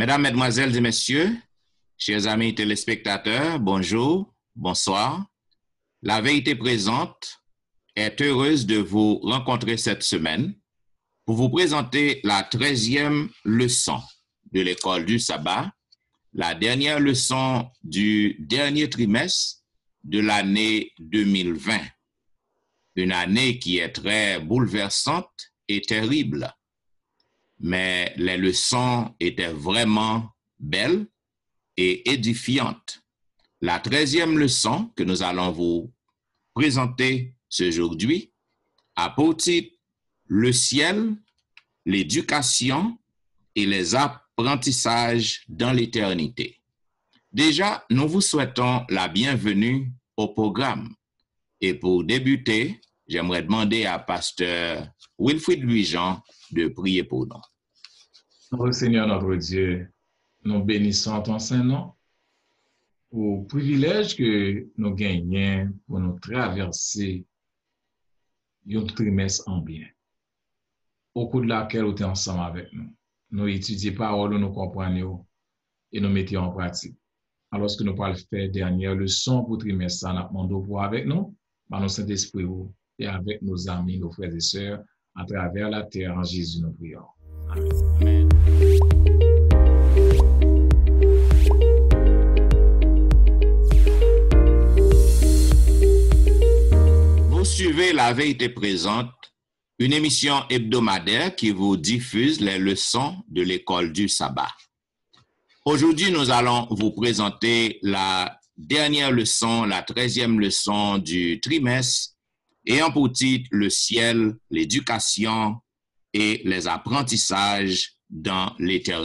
Mesdames, Mesdemoiselles et Messieurs, chers amis téléspectateurs, bonjour, bonsoir. La vérité présente est heureuse de vous rencontrer cette semaine pour vous présenter la 13e leçon de l'école du sabbat, la dernière leçon du dernier trimestre de l'année 2020. Une année qui est très bouleversante et terrible. Mais les leçons étaient vraiment belles et édifiantes. La 13e leçon que nous allons vous présenter aujourd'hui a pour titre « Le ciel, l'éducation et les apprentissages dans l'éternité ». Déjà, nous vous souhaitons la bienvenue au programme. Et pour débuter, j'aimerais demander à Pasteur Wilfrid Louis-Jean de prier pour nous. Notre Seigneur, notre Dieu, nous bénissons ton Saint-Nom pour le privilège que nous gagnons pour nous traverser un trimestre en bien, au cours de laquelle nous sommes ensemble avec nous. Nous étudions parole, nous comprenons et nous mettons en pratique. Alors que nous parlons faire dernière leçon pour le trimestre, nous demandons pour avec nous, par notre Saint-Esprit et avec nos amis, nos frères et sœurs, à travers la terre, en Jésus, nous prions. Amen. Vous suivez La Vérité Présente, une émission hebdomadaire qui vous diffuse les leçons de l'école du sabbat. Aujourd'hui, nous allons vous présenter la dernière leçon, la 13e leçon du trimestre, ayant pour titre « Le ciel, l'éducation et les apprentissages dans l'éternité ».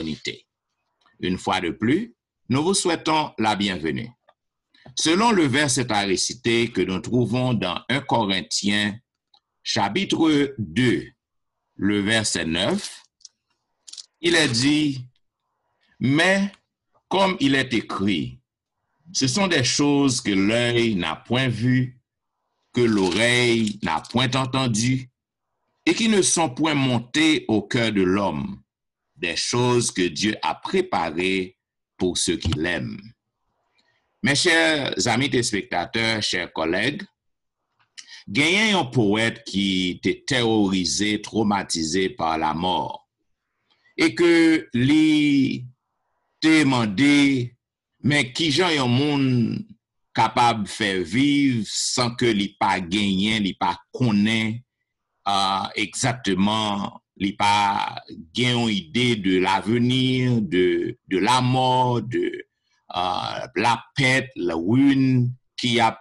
Une fois de plus, nous vous souhaitons la bienvenue. Selon le verset à réciter que nous trouvons dans 1 Corinthiens, chapitre 2, le verset 9, il est dit « Mais comme il est écrit, ce sont des choses que l'œil n'a point vues, que l'oreille n'a point entendues, et qui ne sont point montées au cœur de l'homme, des choses que Dieu a préparées pour ceux qui l'aiment. » Mes chers amis téléspectateurs, chers collègues, il y a un poète qui était terrorisé, traumatisé par la mort, et que lui demandé, mais qui gens un monde capable de faire vivre sans que lui pas gagné, lui pas connaît exactement, lui pas gagné une idée de l'avenir, de la mort, de la pète, la ruine qui a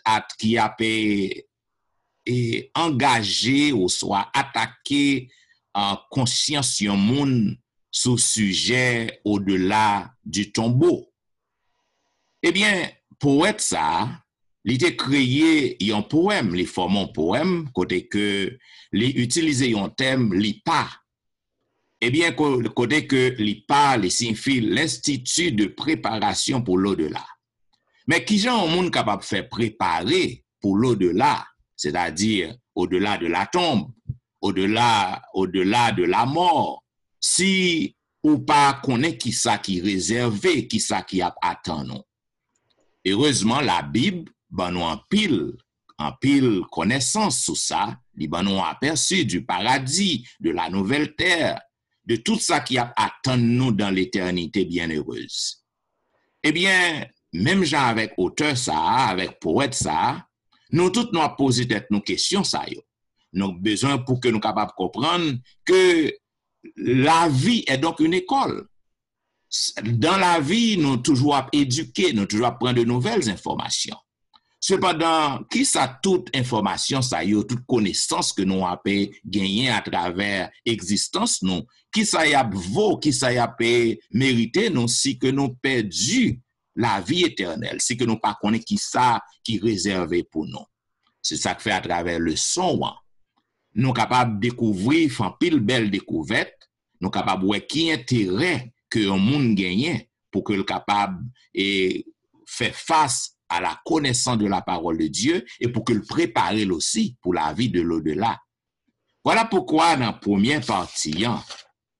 engagé ou soit attaqué en conscience yon monde sous sujet au-delà du tombeau. Eh bien, poète ça, il a créé un poème, il forme un poème, côté que il utilise un thème, il pas. Eh bien, côté que il pas, il signifie l'institut de préparation pour l'au-delà. Mais qui gens un monde capable de faire préparer pour l'au-delà, c'est-à-dire au-delà de la tombe, au-delà de la mort, si ou pas connaît qui ça qui réservé, qui ça qui a attend nous. Heureusement, la Bible, ben nous en pile connaissance sur ça, ben nous aperçu du paradis, de la nouvelle terre, de tout ça qui a attend nous dans l'éternité bienheureuse. Eh bien, même gens avec auteur ça, avec poète ça, nous tous nous posé nos questions ça yo. Nous avons besoin pour que nous capables de comprendre que la vie est donc une école. Dans la vie, nous toujours éduquer, nous toujours prendre de nouvelles informations. Cependant, qui ça toute information ça yo, toute connaissance que nous avons gagné à travers existence nous, qui ça y a vaut, qui ça y a mérité nous si que nous perdu la vie éternelle, si que nous pas connaît qui ça qui réservé pour nous. C'est ça que fait à travers le son. Nous capables de découvrir, faire pile belle découverte, nous capables de qui intérêt que un monde gagne pour que le capable et faire face à la connaissance de la parole de Dieu et pour que le préparer aussi pour la vie de l'au-delà. Voilà pourquoi dans la première partie,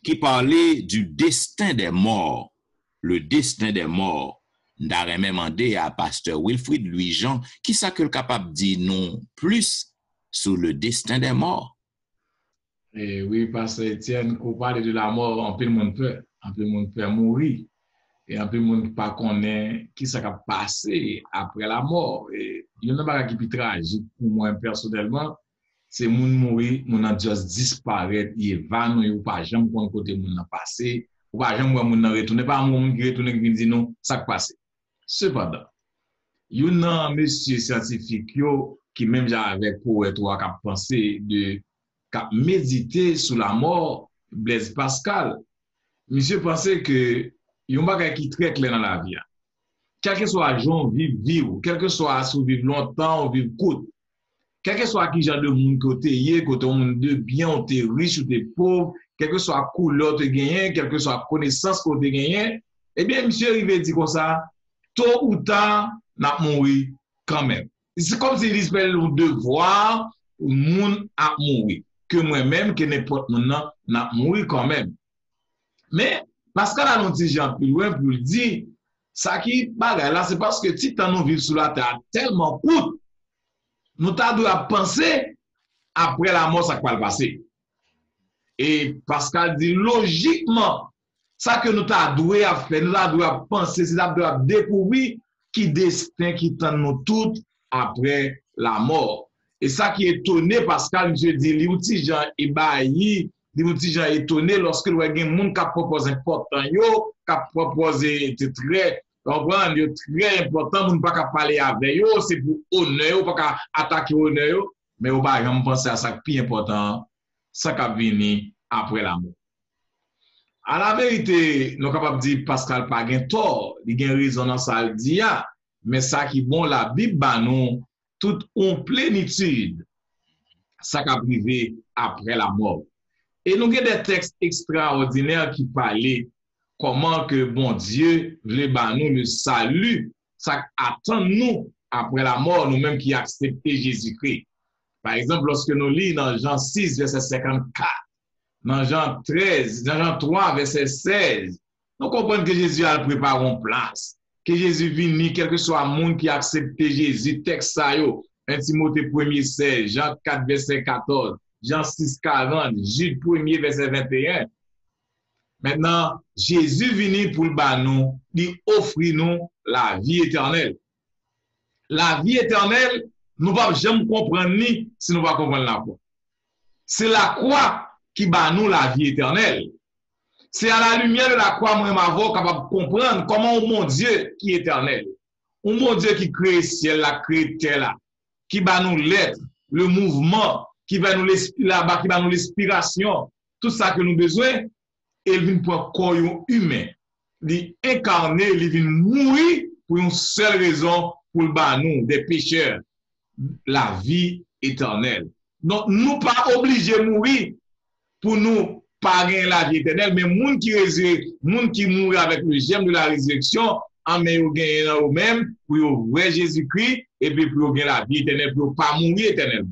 qui parlait du destin des morts. Le destin des morts. D'arrêt même demandé à pasteur Wilfrid Louis-Jean, qui ça que le capable de dire non plus sur le destin des morts. Et oui, pasteur Etienne, qu'on parle de la mort, un peu le monde peut mourir. Et un peu le monde pas connaît qui ça va passer après la mort. Et il y a une chose qui est plus tragique pour moi personnellement, c'est moun mourir, moun a juste disparaître, il évanoui ou pas jamais qu'on côté moun a passé, ou pas jamais moun a retourné, pas moun qui retourne qui dit non, ça passe. Cependant, il y a un monsieur scientifique qui même j'avais poète ou a pensé de méditer sur la mort Blaise Pascal. Monsieur pensait que il y a un bagage qui est très clair dans la vie. Quel que soit gens vivre, quel que soit survivre longtemps ou vivre court, quel que soit qui genre de monde côté monde de bien, tu es riche ou tu es pauvre, quel que soit couleur tu gagné, quel que soit connaissance que tu gagné, eh bien, monsieur arrivé dit comme ça, tôt ou tard, n'a mourir quand même. C'est comme s'il espère le devoir, le monde a mourir. Que moi-même, que n'importe maintenant, n'a mourir quand même. Mais, Pascal a dit Jean plus loin pour dire, ça qui bagaille là, c'est parce que si nous vivons sur la terre tellement court, nous devons penser après la mort, ça va passer. Et Pascal dit logiquement, ça que nous devons faire, nous devons penser, nous devons découvrir qui destin qui tend nous tous après la mort. Et ça qui est étonné, Pascal, je dis, les outils gens ébahi, les outils gens étonnés lorsque nous avons des gens qui proposent important, qui proposent très important, nous ne pouvons pas parler avec eux, c'est pour honneur, pas qu'à attaquer honneur, mais on va jamais penser à ça qui est plus important, ça qui va venir après la mort. À la vérité, nous sommes capables de dire Pascal pas gain tort, il y a raison dans ça le dit, mais ça qui bon la Bible bah nous toute en plénitude, ça qui a privé après la mort. Et nous avons des textes extraordinaires qui parlaient comment que bon Dieu voulait bah nous le salut, ça attend nous après la mort, nous-mêmes qui acceptons Jésus-Christ. Par exemple, lorsque nous lisons dans Jean 6, verset 54, dans Jean 13, dans Jean 3, verset 16, nous comprenons que Jésus a préparé une place, que Jésus vient, quel que soit le monde qui accepte Jésus, texte ça yo, 1 Timothée 1er 16, Jean 4, verset 14, Jean 6, 40, Jude 1er, verset 21. Maintenant, Jésus vient pour le banon, il offre nous la vie éternelle. La vie éternelle, nous ne pouvons jamais comprendre ni si nous ne pouvons pas comprendre la croix. C'est la croix qui bat nous la vie éternelle. C'est à la lumière de la croix, moi, m'avons capable de comprendre comment mon Dieu qui est éternel, mon Dieu qui crée le ciel, la crée terre, qui bat nous l'être, le mouvement, qui va nous là-bas, qui va nous l'inspiration, tout ça que nous avons besoin, il vient pour un corps humain. Il incarné, il vient mourir pour une seule raison, pour le bas nous, des pécheurs, la vie éternelle. Donc, nous pas obligés de mourir pour nous pas gagner la vie éternelle, mais moun qui mourent avec le germe de la résurrection, en meilleur gagner dans eux-mêmes, pour voir Jésus-Christ, et puis pour gagner la vie éternelle, pour pas mourir éternellement.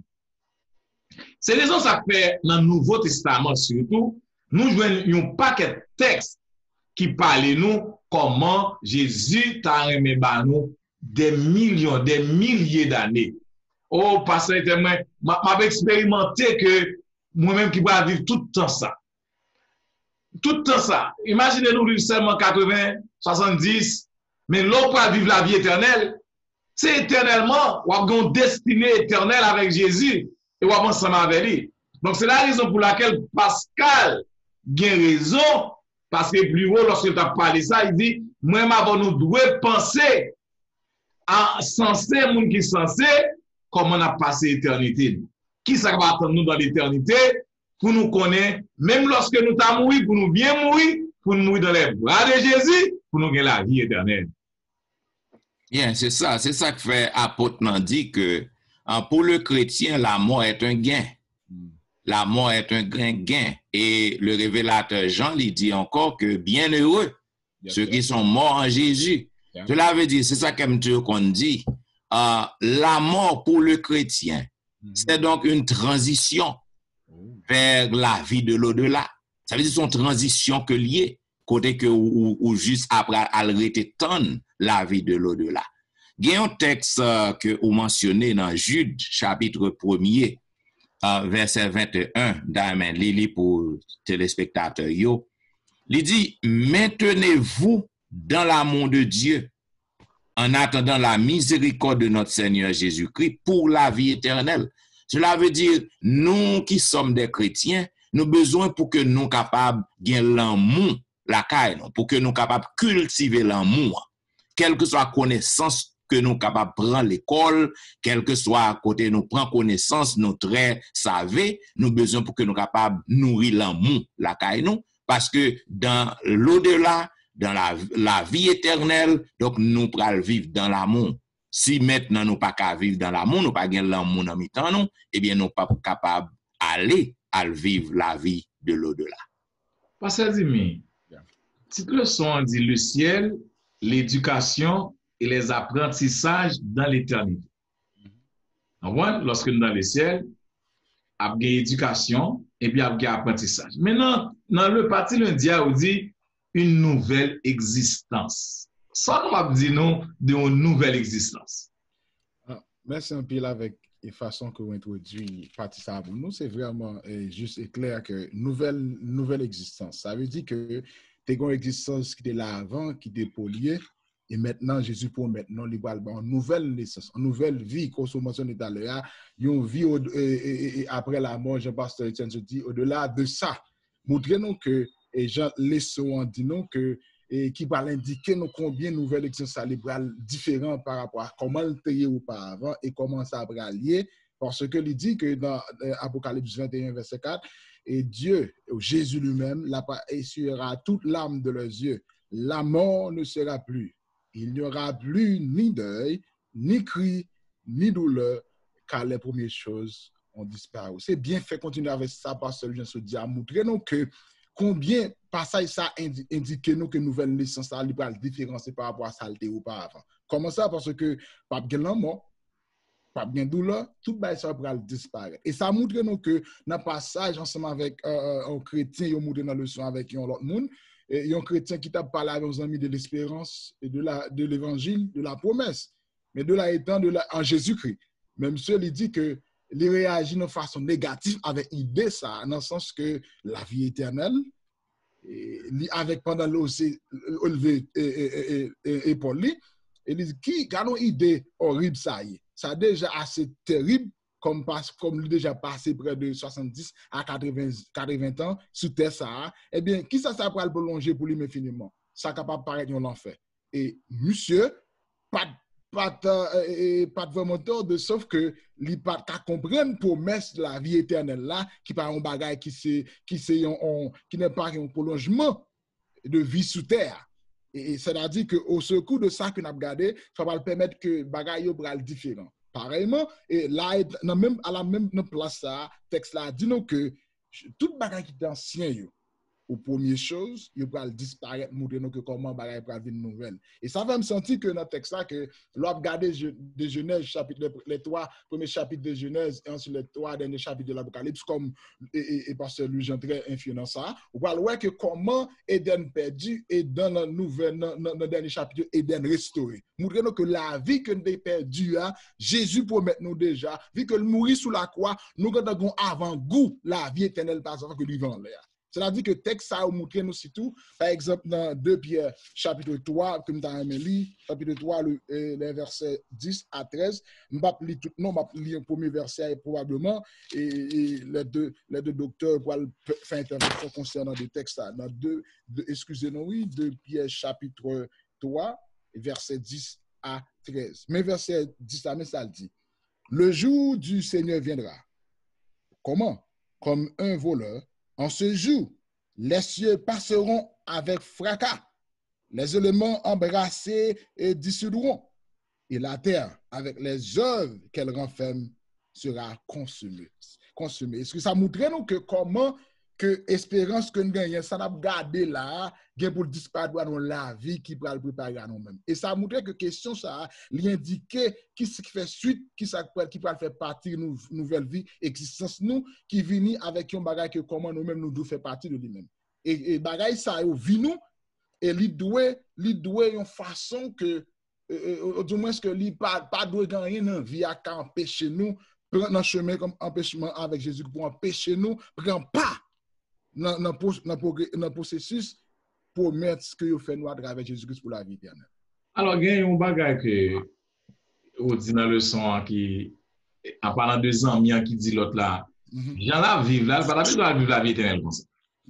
C'est raison ça fait dans le Nouveau Testament surtout, nous jouons un paquet de textes qui parlent nous comment Jésus t'a remis nous des millions, des milliers d'années. Oh, pasteur, m'a expérimenté que moi-même qui vais vivre tout le temps ça. Tout le temps ça. Imaginez-nous vivre seulement 80, 70, mais l'on peut vivre la vie éternelle. C'est éternellement, on a une destinée éternelle avec Jésus et on a ensemble avec lui. Donc c'est la raison pour laquelle Pascal a raison, parce que plus haut, lorsqu'il a parlé ça, il dit, moi-même avant nous devons penser à sensé, moun qui sensé, comment on a passé l'éternité. Qui ça va attendre nous dans l'éternité pour nous connaître, même lorsque nous t'avons mouru, pour nous bien mourir, pour nous mourir dans les bras de Jésus, pour nous gagner la vie éternelle. Bien, c'est ça que fait apôtre dit que pour le chrétien, la mort est un gain. La mort est un gain. Et le révélateur Jean lui dit encore que bienheureux ceux qui sont morts en Jésus. Cela veut dire, c'est ça qu'on dit, la mort pour le chrétien, c'est donc une transition vers la vie de l'au-delà. Ça veut dire son transition que lié, côté que ou juste après arrêter tant la vie de l'au-delà. Il y a un texte que vous mentionnez dans Jude, chapitre 1er, verset 21, d'amen, Lili pour téléspectateurs, yo. Il dit, maintenez-vous dans l'amour de Dieu en attendant la miséricorde de notre Seigneur Jésus-Christ pour la vie éternelle. Cela veut dire, nous qui sommes des chrétiens, nous avons besoin pour que nous capables de gagner l'amour, la caille, pour que nous capables de cultiver l'amour, quelle que soit la connaissance que nous capables de prendre l'école, quel que soit à côté nous prend connaissance, nous très savés, nous avons besoin pour que nous capables de nourrir l'amour, la caille, nous, parce que dans l'au-delà, dans la vie éternelle, donc nous pourrons vivre dans l'amour. Si maintenant nous pas qu'à vivre dans l'amour, nous pas gagner l'amour dans mi-temps, non, eh bien nous pas capables d'aller à vivre la vie de l'au-delà. Pasteur Dimi, petite leçon dit le ciel, l'éducation et les apprentissages dans l'éternité. Lorsque nous dans le ciel, il y a éducation et puis il y a apprentissage. Maintenant, dans le parti lundi, on dit une nouvelle existence. Ça, nous va dire nous d'une nouvelle existence. Merci un peu avec la façon que vous introduisez partie ça pour nous. C'est vraiment juste et clair que nouvelle existence. Ça veut dire que tu as une existence qui était là avant, qui était poliée, et maintenant, Jésus pour maintenant, il va avoir une nouvelle naissance, une nouvelle vie, qu'on se mentionne tout à l'heure, une vie après la mort, Jean-Pasteur Etienne se dit, au-delà de ça, montrez-nous que, et Jean Lesson dit nous que, et qui va indiquer nous combien nouvelle existence libérale différent par rapport à comment le était auparavant et comment ça va lier, parce que il dit que dans Apocalypse 21, verset 4, et Dieu, Jésus lui-même, essuiera toute larme de leurs yeux. La mort ne sera plus. Il n'y aura plus ni deuil, ni cri, ni douleur, car les premières choses ont disparu. C'est bien fait continuer avec ça, parce que je se dis à montrer nous que combien passage ça indique nous que nouvelle naissance a libérale différenciée par rapport à ça auparavant. Comment ça? Parce que pas de mort, pas de douleur, tout ça va disparaître. Et ça montre nous que dans le passage ensemble avec un chrétien, il montre dans le leçon avec un autre monde. Il y a un chrétien qui t'a parlé avec nos amis de l'espérance et de l'évangile, de la promesse, mais de la étant en Jésus-Christ. Même ceux, il dit que il réagit de façon négative avec l'idée ça, dans le sens que la vie éternelle, avec pendant l'OC, et Paul, il dit qui a une idée horrible ça y est. Ça déjà assez terrible comme déjà passé près de 70 à 80 ans sous terre ça, eh bien, qui ça va le prolonger pour lui infiniment? Ça capable paraître un enfer. Et monsieur, pas de vraiment tort, de sauf que il pas comprendre promesse de la vie éternelle là, qui pas un bagage qui n'est pas un prolongement de vie sous terre. Et c'est-à-dire que au secours de ça que nous avons regardé, ça va permettre que bagage soit différent. Pareillement, et là, à la même place, ça, texte là dit nous que tout bagage qui est ancien, aux premières choses, il va disparaître, montrer nous que comment bagage va venir nouvelle. Et ça va me sentir que dans le texte là, que l'on regarder de Genèse, les 3 premiers chapitres de Genèse et ensuite les 3 derniers chapitres de l'Apocalypse, comme et pasteur Louis Jean très influent dans ça, on va voir que comment Éden perdu et dans le dernier chapitre, Éden restauré. Montrer nous que la vie que nous avons perdue, Jésus promet nous déjà, vu que le mourir sous la croix, nous avons avant-goût la vie éternelle par exemple que nous vivons là. C'est-à-dire que le texte ça a montré nous surtout, par exemple, dans 2 Pierre, chapitre 3, comme dans Amélie, chapitre 3, les versets 10 à 13, je ne vais pas lire tout, non, je vais lire le premier verset probablement, et les deux docteurs vont faire intervention concernant des textes. Dans 2 Pierre, chapitre 3, versets 10 à 13. Mais verset 10 à 13, ça dit, le jour du Seigneur viendra. Comment? Comme un voleur. En ce jour, les cieux passeront avec fracas, les éléments embrassés et dissoudront, et la terre, avec les œuvres qu'elle renferme, sera consumée. Est-ce que ça montre nous que comment que espérance que nous gagnons, ça n'a pas gardé là, pour disparaître dans la vie qui va le préparer à nous-mêmes. Et ça montre que question ça, l'indiquer qui fait suite, qui va faire partie de nouvelle vie, existence nous, qui vient avec un bagage que comment nous-mêmes nous devons faire partie de lui-même. et bagay sa yo vi nou, et li dwe yon façon que du moins que li pas doit gagner dans vie à empêcher nous prendre un chemin comme empêchement avec Jésus pour empêcher nous prendre pas dans processus pour mettre ce que vous fait nous à travers Jésus-Christ pour la vie éternelle. Alors, il y a un bagage que on dit dans le leçon qui en parlant de amis qui dit l'autre là, j'en la vivre là, pas la vivre la vie éternelle comme ça.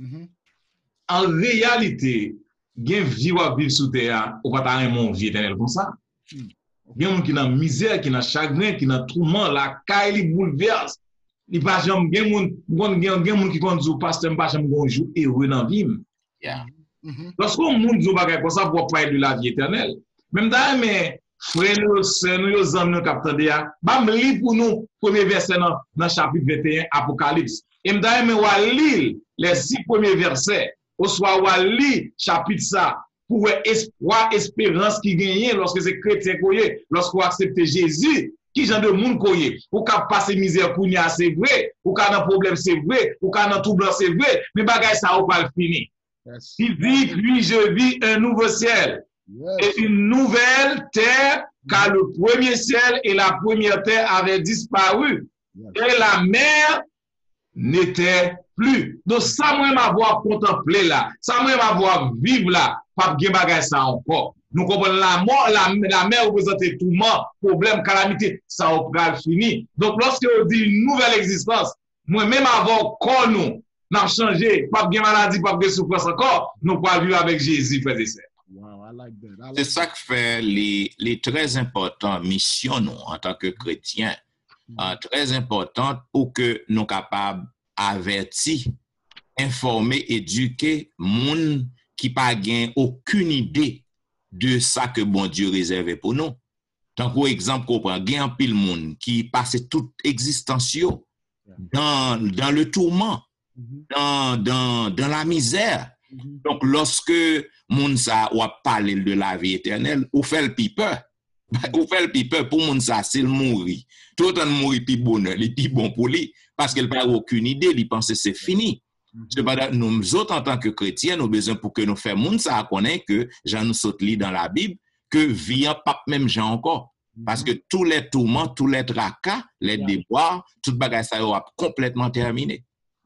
En réalité, gen vie ou vivre sous terre, ou pas ta mon vie éternelle comme ça. Gen moun qui dans misère, qui dans chagrin, qui dans tourment, la caille li bouleverse. Li pas jamais gen moun qui konn pasteur pas jamais gon jour heureux dans vie. Yeah. Lorsqu'on moun dit bagay comme ça pour parler de la vie éternelle, même d'ailleurs mais frère nous, sœur nous, yo zam nous capteur ya, bam li pour nous premier verset dans chapitre 21 Apocalypse. Et d'ailleurs mais wa li les 6 premiers versets, ou soit wa li chapitre ça pour espoir, espérance qui gagne lorsque c'est chrétien koye, lorsqu'on accepte Jésus, qui genre de monde koye, ou ka passer misère pour nya c'est vrai, ou ka dans problème c'est vrai, ou ka dans tout blanc c'est vrai, mais bagay ça ou pas fini. Yes. Il vit, puis je vis un nouveau ciel et une nouvelle terre, car le premier ciel et la première terre avaient disparu et la mer n'était plus. Donc ça moi m'avoir contemplé là, ça moi m'avoir vivre là, pas bien bagay ça encore. Nous comprenons la mort, la mer représente tourment, problème, calamité, ça au pral fini. Donc lorsque on dit une nouvelle existence, moi même avant qu'on nous n'a changé, pas de maladie, pas de souffrance encore, nous pouvons vivre avec Jésus, frères et sœurs. Wow, I like that. C'est ça qui fait les très importantes missions nous, en tant que chrétiens, très importantes pour que nous soyons capables d'avertir, informer, éduquer monde qui n'a pas aucune idée de ça que bon Dieu réservé pour nous. Tant qu'au exemple, qu'on prend un pile monde qui passe toute existence dans le tourment, dans la misère. Donc, lorsque moun sa ou a parlé de la vie éternelle, ou fait le pipe. Ou fait le pipe pour moun sa, c'est le mourir. Tout le temps mourir pi bonheur, il pi bon pour lui, parce qu'il n'a aucune idée, il pense que c'est fini. Cependant, nous autres, en tant que chrétiens, nous avons besoin pour que nous fassions moun sa connaître que Jean nous saute li dans la Bible, que vie en pape même Jean encore. Parce que tous les tourments, tous les tracas, les déboires, tout bagage ça a complètement terminé.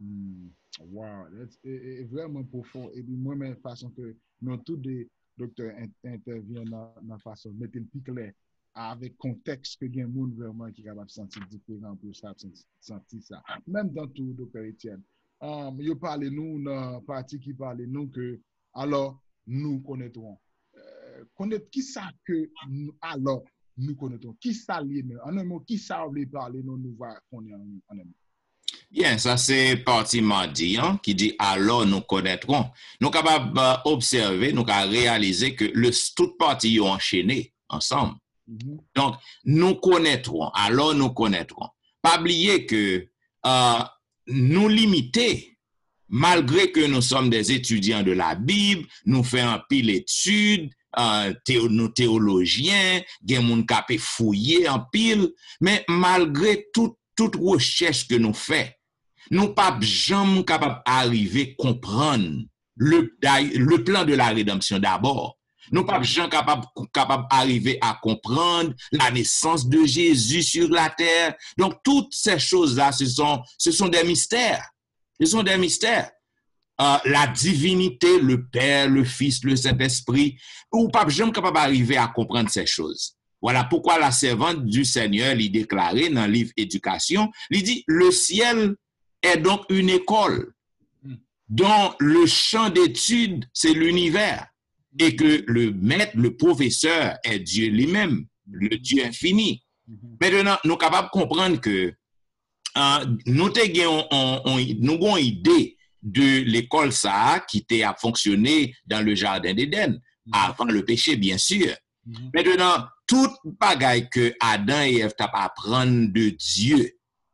Wow, c'est vraiment profond. Et puis, moi-même, façon que nous, tous les docteurs interviennent dans la façon de mettre le plus clair avec contexte que il y a un monde vraiment qui est capable de sentir différent pour ça, sentir ça. Même dans tout, docteur Etienne. Vous parlez nous, dans la partie qui parle nous que, alors, nous connaîtrons. Connaître qui ça que, alors, nous connaîtrons. Qui ça lié, en un mot, qui ça veut parler, nous va connaître en un mot. Bien, ça c'est partie mardi, qui dit alors nous connaîtrons. Nous sommes capables d'observer, nous capables de réaliser que toute partie est enchaînée ensemble. Donc, nous connaîtrons, alors nous connaîtrons. Pas oublier que nous limiter, malgré que nous sommes des étudiants de la Bible, nous faisons un pile d'études, nous théologiens, des gens qui ont fouillé en pile, mais malgré toute recherche que nous faisons, nous pas jamais capables d'arriver à comprendre le plan de la rédemption d'abord. Nous pas jamais capables d'arriver à comprendre la naissance de Jésus sur la terre. Donc, toutes ces choses-là, ce sont des mystères. Ce sont des mystères. La divinité, le Père, le Fils, le Saint-Esprit, ou pas jamais capable d'arriver à comprendre ces choses. Voilà pourquoi la servante du Seigneur lui déclarait dans le livre Éducation, il dit, le ciel est donc une école dont le champ d'études, c'est l'univers, et que le maître, le professeur est Dieu lui-même, le Dieu infini. Maintenant, nous sommes capables de comprendre que nous avons une idée de l'école ça qui a fonctionné dans le jardin d'Éden, avant le péché, bien sûr. Maintenant, toute bagaille que Adam et Ève t'a apprendre de Dieu,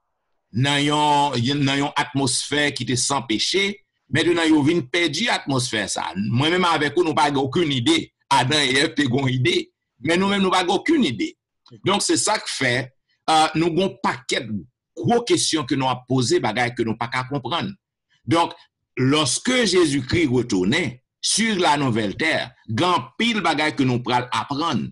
dans une atmosphère qui était sans péché, maintenant, ils ont perdu l'atmosphère ça. Moi-même, avec eux, nous n'avons pas aucune idée. Adam et Ève ont une idée, mais nous-mêmes, nous n'avons aucune idée. Donc, c'est ça que fait, nous avons un paquet de gros questions que nous avons posées, bagaille que nous n'avons pas qu'à comprendre. Donc, lorsque Jésus-Christ retournait sur la nouvelle terre, grand pile bagay que nous pral apprendre.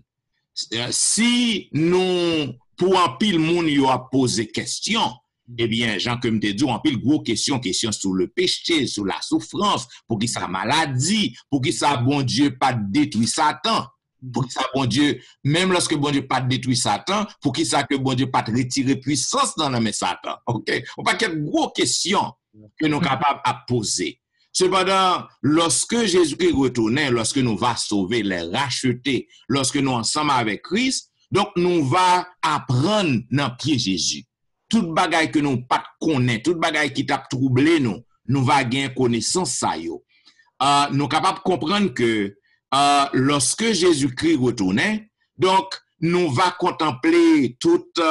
Si nous, pour un pile moun yo a posé question, eh bien, Jean comme te dit, en pile gros question sur le péché, sur la souffrance, pour qui ça maladie, pour qui ça bon Dieu pas détruit Satan, pour qui ça bon Dieu, même lorsque bon Dieu pas détruit Satan, pour qui ça que bon Dieu pas retirer puissance dans la main Satan. OK? On pas quelle gros question que nous capables à poser. Cependant, lorsque Jésus-Christ retournait, lorsque nous va sauver, les racheter, lorsque nous ensemble avec Christ, donc nous va apprendre dans pied Jésus. Tout bagay que nous pas connaît, tout bagay qui t'a troublé nous va gagner connaissance ça yo. Nous capables comprendre que lorsque Jésus-Christ retournait, donc nous va contempler toute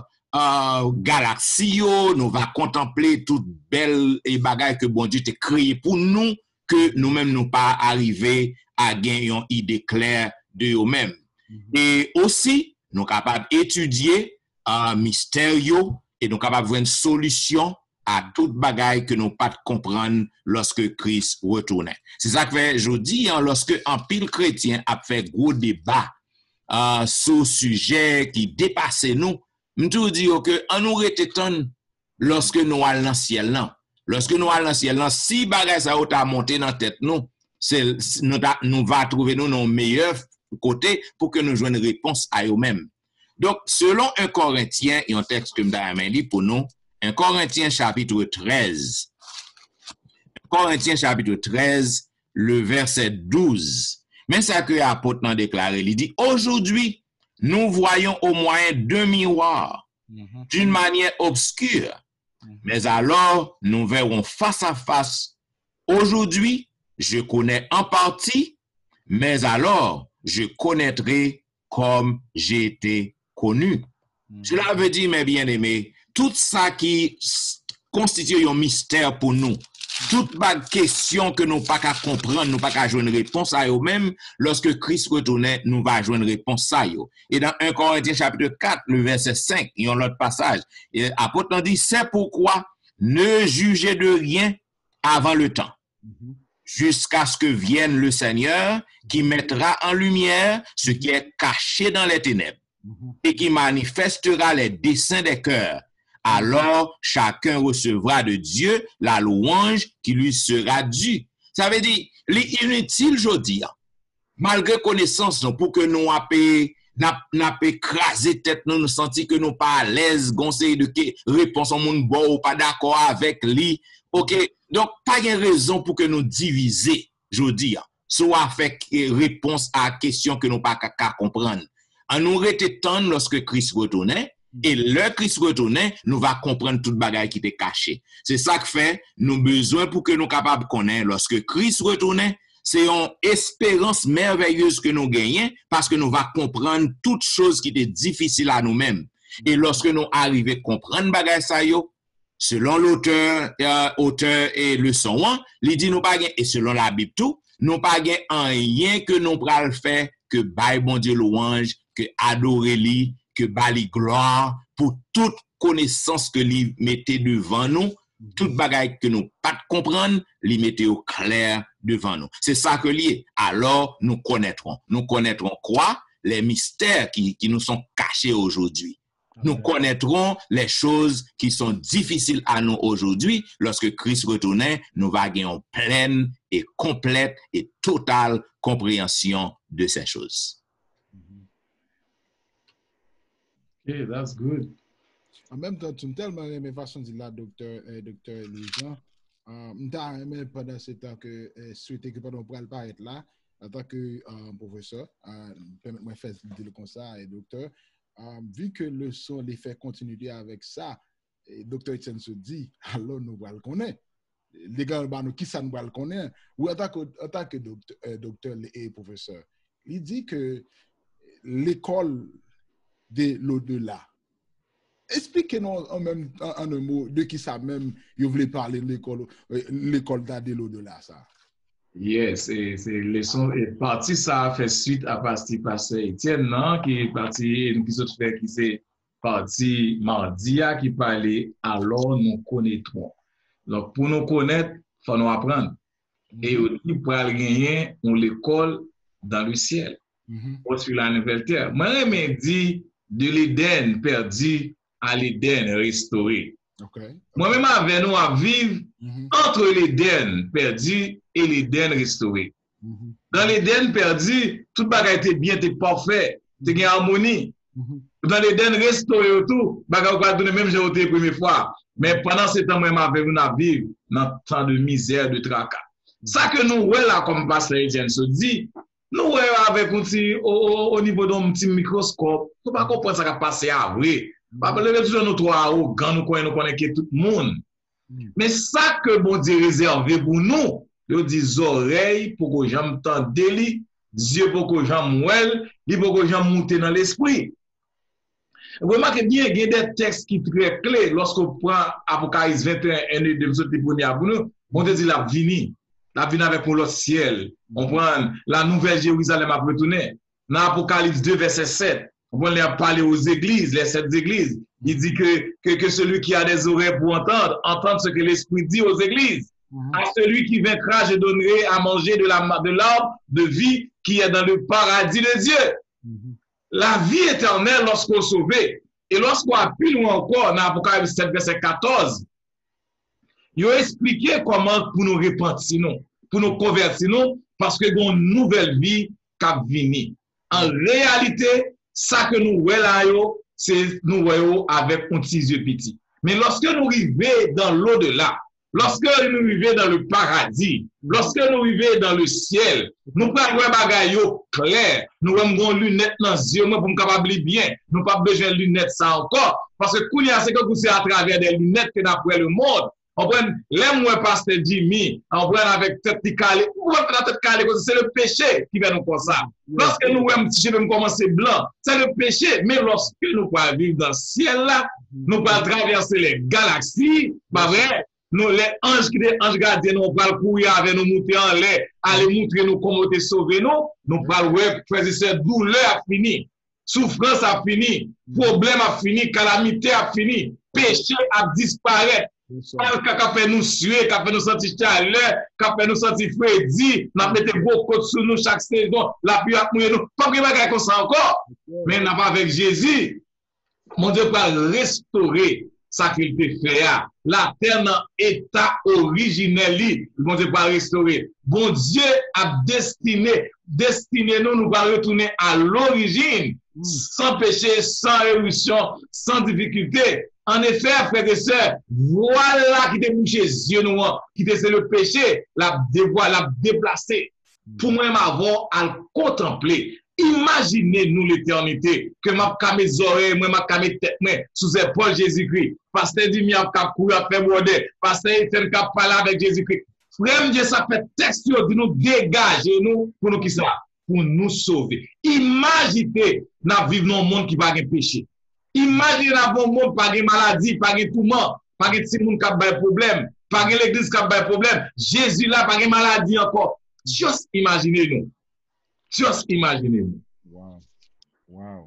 galaxie, nous va contempler toute belle et bagay que bon Dieu t'a créé pour nous, que nous-mêmes nous pas arriver à gagner une idée claire de nous-mêmes. Et aussi, nous capables d'étudier mystère yo, et nous capables de une solution à toute bagaille que nous pas comprendre lorsque Christ retournait. C'est ça que fait, je dis, lorsque un pile chrétien a fait gros débat sur sujet qui dépasse nous, m'tou dis que on nous retétonne lorsque nous allons dans le ciel là. Lorsque nous allons dans le ciel là, si bagaille ça a monté dans tête nous, nous va trouver nous nos meilleurs côtés pour que nous joignions une réponse à eux-mêmes. Donc, selon 1 Corinthiens, et un texte que je lis pour nous, 1 Corinthiens chapitre 13. 1 Corinthiens chapitre 13, le verset 12. Mais ça que l'apôtre n'a déclaré, il dit, aujourd'hui, nous voyons au moyen d'un miroir, d'une manière obscure, mais alors nous verrons face à face. Aujourd'hui, je connais en partie, mais alors je connaîtrai comme j'ai été connu. Cela veut dire, mes bien-aimés, tout ça qui constitue un mystère pour nous, toute question que nous pas qu'à comprendre, nous pas qu'à jouer une réponse à eux-mêmes, lorsque Christ retournait, nous va jouer une réponse à eux. Et dans 1 Corinthiens chapitre 4, le verset 5, il y a un autre passage, et l'apôtre dit, c'est pourquoi ne jugez de rien avant le temps, jusqu'à ce que vienne le Seigneur qui mettra en lumière ce qui est caché dans les ténèbres et qui manifestera les desseins des cœurs. Alors, chacun recevra de Dieu la louange qui lui sera due. Ça veut dire, l'inutile, je dis, malgré connaissance, pour que nous n'a écrasé tête, nous sentir que nous pas à l'aise, conseil de réponse au monde bon ou pas d'accord avec lui. OK? Donc, pas de raison pour que nous diviser, je dis, soit avec réponse à la question que nous pas qu'à comprendre. En nous retenant lorsque Christ retournait, et le Christ retournait, nous va comprendre toute bagaille qui était cachée. C'est ça que fait, nous besoin pour que nous capables de connaître lorsque Christ retournait, c'est une espérance merveilleuse que nous gagnons parce que nous va comprendre toutes choses qui étaient difficiles à nous-mêmes. Et lorsque nous arrivons à comprendre bagaille ça yo, selon l'auteur et le son, il dit nous pas et selon la Bible tout, nous pas rien que nous pral faire que bail bon Dieu louange, que adorer lui, que bali gloire pour toute connaissance que lui mettait devant nous, toute bagaille que nous pas comprendre, lui mettait au clair devant nous. C'est ça que lié. Alors nous connaîtrons. Nous connaîtrons quoi? Les mystères qui nous sont cachés aujourd'hui. Nous connaîtrons les choses qui sont difficiles à nous aujourd'hui. Lorsque Christ retournait, nous va gagner une pleine et complète et totale compréhension de ces choses. Okay, that's good. En même temps, tu me tellement aimé façon de dire là, docteur Louis-Jean. M'ta aimé pendant ce temps que souhaiter que pendant pour paraître là en tant que professeur, permettez-moi de faire dire comme ça et docteur. Vu que le son les fait continuer avec ça, et docteur Etienne se dit, alors nous va le connaître. Les gars, nous qui ça nous va le connaître? Ou en tant que docteur et professeur, il dit que l'école de l'au-delà. Expliquez-nous en un mot de qui ça même, vous voulez parler de l'école de l'au-delà, ça. Yes, c'est leçon et partie ça fait suite à partie pasteur Etienne non qui est parti nous qui autres fait qui c'est partie mardi qui parlait alors nous connaîtrons. Donc pour nous connaître faut nous apprendre. Et aussi pour aller gagner l'école dans le ciel, ou sur la nouvelle terre. Moi, je dit de l'Éden perdu à l'Éden restauré. Moi-même, avec nous à vivre entre l'Éden perdu et l'Éden restauré. Dans l'Éden perdu, tout bagage était bien, était parfait, était en harmonie. Dans l'Éden restauré tout, bagage va donner même j'ai la première fois. Mais pendant ce temps, moi-même avec nous à vivre dans temps de misère, de tracas. Ça que nous voyons là, comme Pasteur Etienne se dit, nous voyons avec au niveau d'un petit microscope, nous ne pouvons pas comprendre ça qui a passé à vrai. Parce que nous trois arrogants, nous connaissons tout le monde. Mais ça que bon Dieu réservé pour nous, il dit oreilles pour que j'aime t'entendre, yeux pour que j'aime mouelle, pour que j'aime monter dans l'esprit. Vous remarquez bien, il y a des textes qui sont très clés lorsqu'on prend Apocalypse 21, 1 et 2, les premiers pour nous, bon Dieu dit la vini avec pour le ciel. On prend la nouvelle Jérusalem à retourner. Dans Apocalypse 2, verset 7, on va parler aux églises, les 7 églises. Il dit que celui qui a des oreilles pour entendre ce que l'Esprit dit aux églises. À celui qui vaincra, je donnerai à manger de l'arbre de vie qui est dans le paradis de Dieu. La vie éternelle lorsqu'on est sauvé. Et lorsqu'on a plus loin encore, dans Apocalypse 7, verset 14, il a expliqué comment pour nous repentir, pour nous convertir, parce que nous avons une nouvelle vie qui a venu. En réalité, ça que nous voyons, c'est nous voyons avec un petit yeux petit. Mais lorsque nous arrivons dans l'au-delà, lorsque nous arrivons dans le paradis, lorsque nous arrivons dans le ciel, nous prenons des bagailles clairs, nous avons des lunettes dans les yeux pour nous capables bien. Nous n'avons pas besoin de lunettes ça encore, parce que c'est que c'est à travers des lunettes que nous avons le monde. On prend les moins pasteur Jimmy, on prend avec tête calée. Pourquoi la tête calée? C'est le péché qui va nous faire ça. Lorsque nous voyons si je vais commencer blanc, c'est le péché. Mais lorsque nous pouvons vivre dans le ciel là, nous pouvons traverser les galaxies, pas vrai? Nous, les anges qui sont anges gardiens, nous pouvons courir avec nous, monter en l'air, aller montrer nous comment te sauver nous pouvons faire cette douleur a fini, souffrance a fini, problème a fini, calamité a fini, péché a disparu. Qui fait nous suer, qui fait nous sentir chaleur, qui fait nous sentir frédi, nous mettons beaucoup sur nous chaque saison, la pluie a mouillé nous. Pas que comme ça encore, mais nous pas avec Jésus. Mon Dieu va restaurer ça qu'il peut faire. La terre dans état originel, mon Dieu va restaurer. Bon Dieu a destiné nous va retourner à l'origine, sans péché, sans évolution, sans difficulté. En effet, frères et sœurs, voilà qui débouche les yeux noirs, qui c'est le péché, la déplacer. Pour moi-même avoir à contempler. Imaginez-nous l'éternité, que m'a camé mes oreilles, moi m'a camé tête, sous épaule Jésus-Christ. Pasteur dit, m'a couru à faire border. Pasteur Etienne qui parlé avec Jésus-Christ. Frère Dieu, ça fait texte de nous dégager, nous, pour nous qui ça, pour nous sauver. Imaginez, nous vivons dans un monde qui va avoir péché. Imaginez un bon monde, pas de maladie, pas de tourment, pas de petit monde qui a des problèmes, pas de l'église qui a des problèmes. Jésus là, pas de maladie encore. Juste imaginez-nous. Just imaginez-nous. Wow.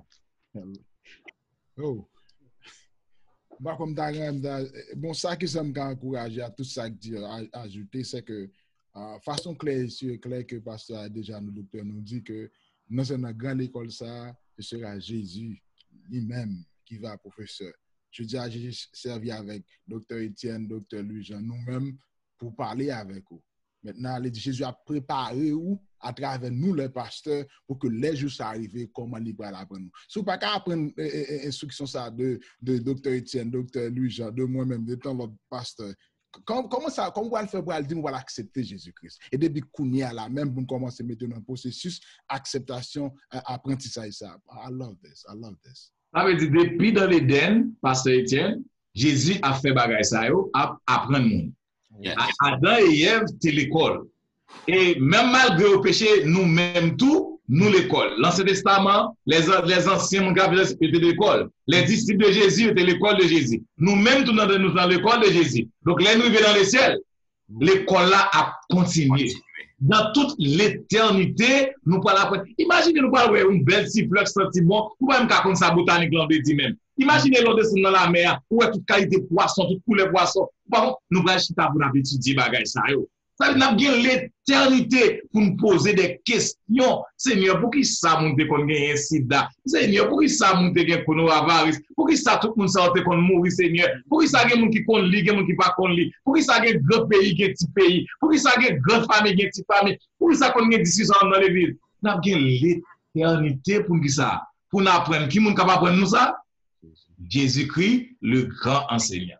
Oh. Bah, comme bon, ça qui m'a encouragé à tout ça que ajouter, c'est que façon claire que le pasteur a déjà nous docteur nous dit que dans une grande école ça, ce sera Jésus lui-même qui va professeur. Je dis à Jésus servi avec docteur Etienne, docteur Louis-Jean, nous-mêmes pour parler avec eux. Maintenant, Jésus a préparé où à travers nous, les pasteurs, pour que les jours arrivent, comment il va l'apprendre. Si vous n'avez pas apprendre instruction ça de docteur Etienne, docteur Louis-Jean, de moi-même, de tant l'autre pasteur, comment on va le faire pour dire qu'on va accepter Jésus-Christ? Et depuis qu'on y a là, même pour commencer à mettre dans un processus acceptation, apprentissage ça. I love this. Ça veut dire, depuis dans l'Éden, pasteur Etienne, Jésus a fait bagaille ça, apprendre le monde. Adam et Ève, c'était l'école. Et même malgré le péché, nous-mêmes tout, nous l'école. L'Ancien Testament, les anciens étaient l'école. Les disciples de Jésus étaient l'école de Jésus. Nous-mêmes, nous dans l'école de Jésus. Donc, là, nous vivons dans le ciel. L'école là a continué. Dans toute l'éternité, nous parlons après. Imaginez, nous parlons une belle siffleur sentiment. Ou même quand on sa botanique, l'on dit même. Imaginez l'on descend dans la mer, où est toute qualité de poisson, toute couleur de poisson. Bon, nous allons chita pour étudier bagay ça yo. Ça veut dire l'éternité pour nous poser des questions. Seigneur, pour qui ça monte qu'on gagne un sida? Seigneur, pour qui ça monte qu'on a avarice? Pour qui ça tout le monde sorte qu'on mourit, Seigneur? Pour qui ça gagne monde qui qu'on lit, gagne monde qui pas qu'on lit? Pour qui ça gagne grand pays, gagne petit pays? Pour qui ça gagne grande famille, gagne petite famille? Pour qui ça qu'on gagne discussion dans les villes? Nous avons l'éternité pour qui ça? Pour nous apprendre. Qui monde capable apprendre nous ça? Jésus-Christ, le grand enseignant.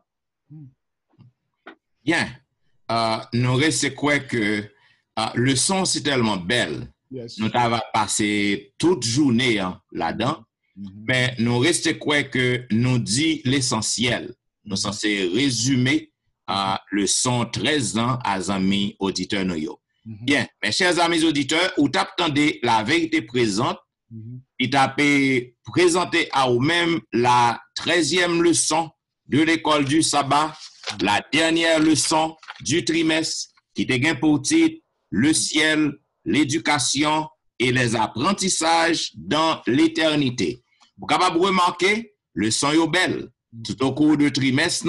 Bien. Nous restons quoi que le son c'est tellement belle. Yes. Nous avons passé toute journée là-dedans. Mais nous restons quoi que nous dit l'essentiel. Nous sommes censés résumer le son 13 ans à amis auditeurs nous. Bien, mes chers amis auditeurs, vous attendez la vérité présente. Il t'a présenté à vous-même la 13e leçon de l'école du sabbat, la dernière leçon du trimestre qui te gagne pour titre le ciel, l'éducation et les apprentissages dans l'éternité. Vous êtes capable de remarquer, leçon est belle. Tout au cours du trimestre,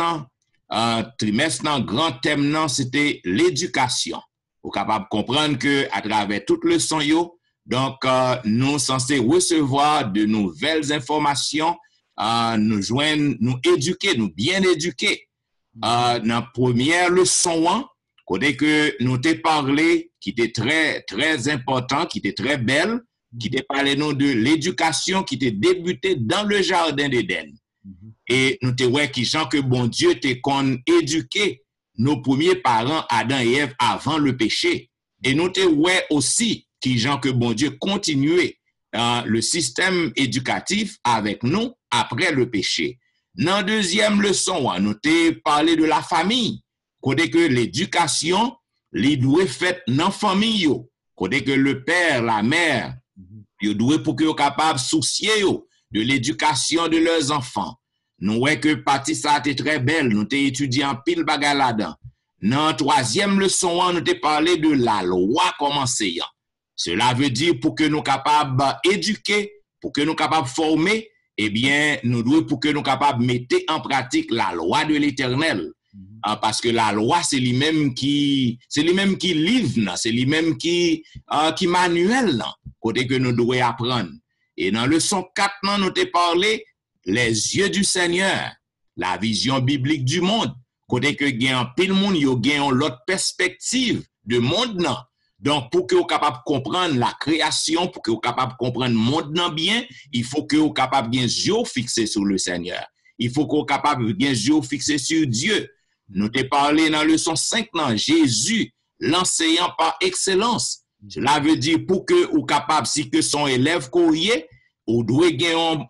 grand thème, c'était l'éducation. Vous êtes capable de comprendre que à travers toute leçon, donc, nous sommes censés recevoir de nouvelles informations, nous joindre, nous éduquer, nous bien éduquer. Dans la première leçon, côté que nous t'ai parlé, qui était très, très important, qui était très belle, qui t'ai parlé nous de l'éducation qui était débutée dans le jardin d'Éden. Et nous t'ai ouais qui gens que bon Dieu t'ai qu'on éduqué nos premiers parents, Adam et Ève, avant le péché. Et nous t'ai ouais aussi qui gens que bon Dieu continuait le système éducatif avec nous après le péché. Dans la deuxième leçon, nous t'ai parlé de la famille. Côté que l'éducation, les doit fait dans la famille. Côté que le père, la mère, ils doivent pour qu'ils soient capables de soucier de l'éducation de leurs enfants. Nous voyons que partie ça était très belle. Nous t'ai étudié en pile bagarre là-dedans. Dans la troisième leçon, nous t'ai parlé de la loi comme enseignant. Cela veut dire pour que nous capables d'éduquer, pour que nous capables de former, eh bien, nous devons pour que nous capables de mettre en pratique la loi de l'Éternel. Parce que la loi, c'est lui-même qui livre, c'est lui-même qui manuel, côté que nous devons apprendre. Et dans le leçon 4, nous t'ai parlé les yeux du Seigneur, la vision biblique du monde, côté que gagne pile monde, yo gagne l'autre perspective de monde non. Donc, pour que vous soyez capable de comprendre la création, pour que vous soyez capable de comprendre le monde bien, il faut que vous soyez capable de bien yeux fixés sur le Seigneur. Il faut que vous soyez capable de bien yeux fixés sur Dieu. Nous t'ai parlé dans le leçon 5, Jésus, l'enseignant par excellence. Cela veut dire pour que vous soyez capable, si que son élève courrier, vous devez gagner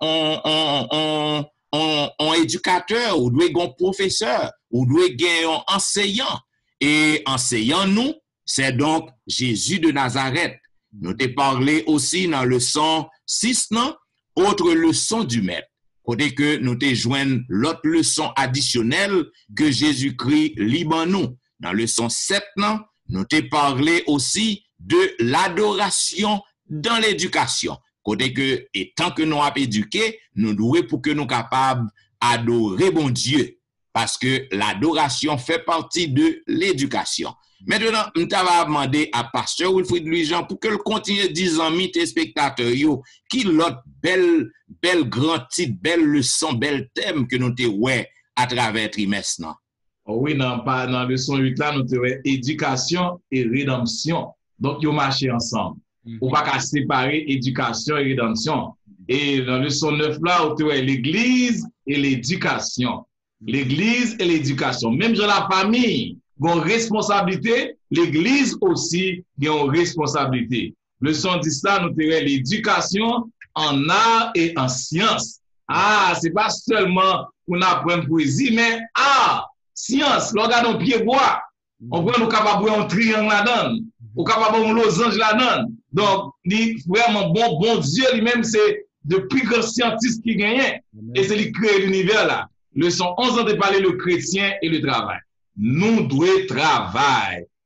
un éducateur, vous devez gagner un professeur, vous devez gagner un enseignant. Et enseignant nous, c'est donc Jésus de Nazareth. Nous t'ai parlé aussi dans le leçon 6, autre leçon du maître. Côté que nous t'ai joint l'autre leçon additionnelle que Jésus-Christ libre nous. Dans le leçon 7, nous t'ai parlé aussi de l'adoration dans l'éducation. Côté que, et tant que nous avons éduqué, nous devons pour que nous soyons capables d'adorer bon Dieu. Parce que l'adoration fait partie de l'éducation. Maintenant, je vais demander à Pasteur Wilfrid Louis-Jean pour que le continue 10 ans, mes spectateurs, qui l'autre belle grand titre, belle leçon, bel thème que nous avons à travers le trimestre. Oui, dans la leçon 8 là, nous avons éducation et rédemption. Donc, ils marchent ensemble. On va pas séparer éducation et rédemption. Et dans la leçon 9 là, on avons l'église et l'éducation. L'église et l'éducation. Même dans la famille, ont responsabilité, l'église aussi a une responsabilité. Leçon 10 là, nous avons l'éducation en art et en science. C'est pas seulement pour apprendre poésie, mais art, science, regardons pied bois. On voit nous capables un triangle là-dedans, on capable un losange là-dedans. Donc, vraiment bon Dieu lui-même, c'est le plus grand scientiste qui gagne. Et c'est lui qui crée l'univers là. Leçon 11 de parler le chrétien et le travail. Nous devons travailler.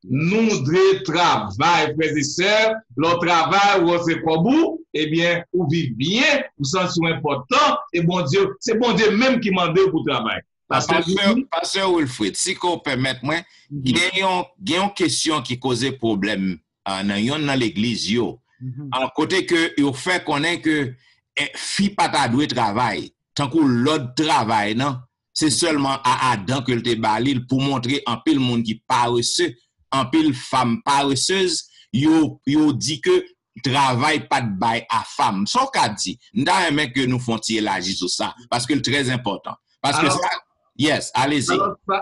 Nous devons travailler, frères et sœurs, le travail où c'est comme vous, eh bien, vous vivez bien, vous sentez important, et bon Dieu, c'est bon Dieu même qui m'a demandé pour travailler. Pasteur Wilfrid, si vous permettez, moi, il y a une question qui cause problème dans l'église. En côté que vous fait connaître que fille pas ta doué travail, tant que l'autre travail, non, c'est seulement à Adam que le débalil pour montrer un peu le monde qui paresseux, un peu de femmes paresseuses, yo dit que travail pas de bail à femme. Son cas dit, n'a aimé que nous font élargir sur ça, parce que c'est très important. Parce que ça, yes, allez-y.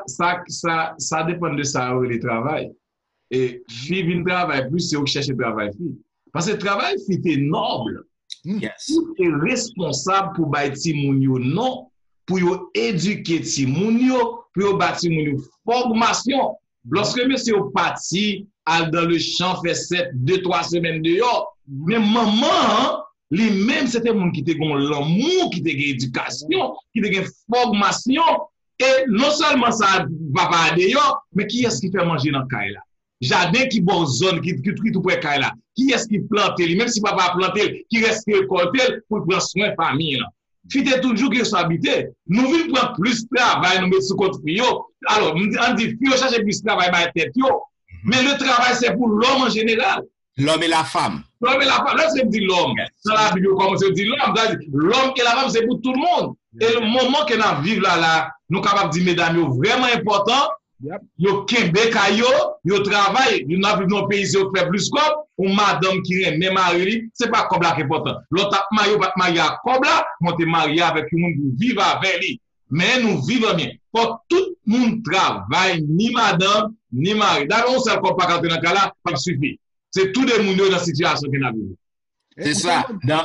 Ça dépend de ça, le travail. Et fille vient travailler plus, c'est où chercher travail fille. Parce que le travail fille est noble. Yes. Tu es responsable pour bâtir mon yo non, pour éduquer ti moun yo, pour bâtir mon yo formation. Lorsque monsieur est parti dans le champ, fait 2-3 semaines dehors, mais maman, lui-même, c'était mon qui te gon l'amour, qui te gon éducation, qui te gon formation, et non seulement ça va pas dehors, mais qui est-ce qui fait manger dans le caille là? Jardin qui bon zone, qui tout près caille là. Qui est-ce qui plante, même si papa plante, qui reste récolté pour prendre soin de la famille là? Fite toujours responsabilité. Nous voulons prendre plus de travail, nous mettre sous contre fio. Alors, on dit fio chercher plus de travail par tête yo. Mais le travail c'est pour l'homme en général. L'homme et la femme. L'homme et la femme. Là, c'est dit l'homme. Dans la Bible, comme on dit l'homme, l'homme et la femme, c'est pour tout le monde. Et le moment que nous vivons là, nous sommes capables de dire, mesdames, vraiment important. Yo kembe kayo, yo travail, yo n'a vu dans pays yo fait plus comme ou madame qui est même mariée, c'est pas comme là qui est important. L'autre mario pas marié comme là, monter marié avec tout le monde pour vivre avec lui. Mais nous vivons bien. Pour tout le monde travaille, ni madame, ni mari. D'ailleurs, on sait qu'on pas quand dans le cas là, pas suffit. C'est tout des monde dans la situation qu'on a vécu. C'est ça.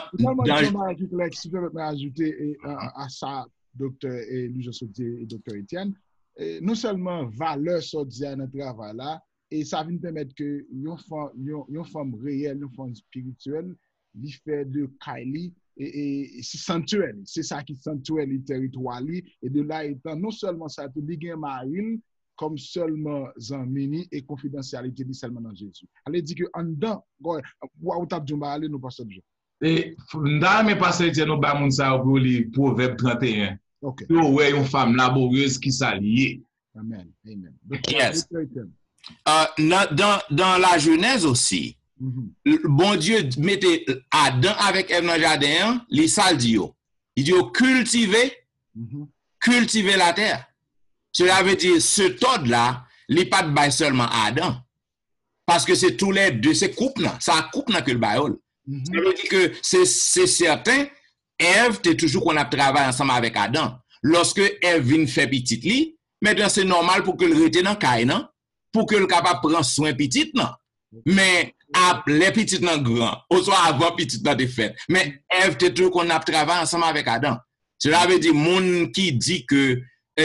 Si je peux ajouter à ça, docteur Louis Sautier et docteur Etienne, non seulement valeur sortie à notre travail là, et ça vient permettre que une femme réelle, une femme spirituelle, lui fait de Kylie et c'est sensuel. C'est ça qui est sensuel, le territoire. Et de là étant, non seulement ça, tout le marine comme seulement Zamini et confidentialité seulement dans Jésus. Elle dit que en dedans, ou t'as dit aller nous passer du. Et dans mes passages, nous avons ça pour les Proverbes 31. Okay. Ouais, une femme laborieuse qui s'allie. Amen. Amen. Yes. Dans la Genèse aussi, bon Dieu mettait Adam avec Ève dans le jardin, les sales dit il dit cultiver la terre. Cela veut dire ce tord là, il n'est pas de bail seulement Adam. Parce que c'est tous les deux, c'est couple là, ça couple là que le bail. Ça veut dire que c'est certain. Ève, t'es toujours qu'on a travaillé ensemble avec Adam. Lorsque Ève vient faire petite li, maintenant c'est normal pour que le rete dans caille, non? Pour que le capable prendre soin petite, non? Mais les petites non grand, ou soit avant petite dans des fêtes. Mais Ève, t'es toujours qu'on a travaillé ensemble avec Adam. Cela veut dire, moun qui dit que